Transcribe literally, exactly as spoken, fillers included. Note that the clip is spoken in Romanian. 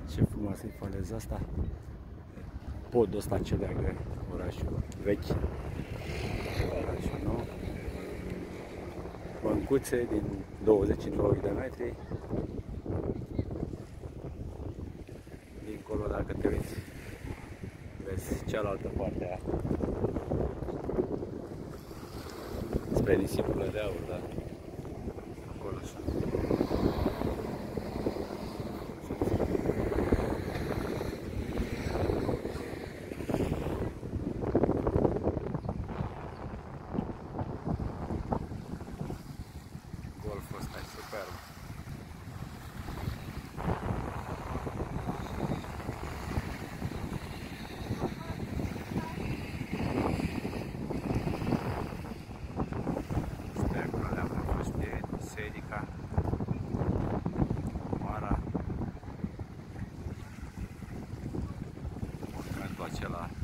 Ce frumoasă e faleza asta. Podul ăsta ce leagă orașul vechi, orașul nou. Băncuțe din douăzeci în douăzeci de metri. Dincolo, dacă te uiți, vezi cealaltă parte a spre nisipurile de aur, da? Acolo așa. Golful ăsta e superb. Biserica Mara, monumentul acela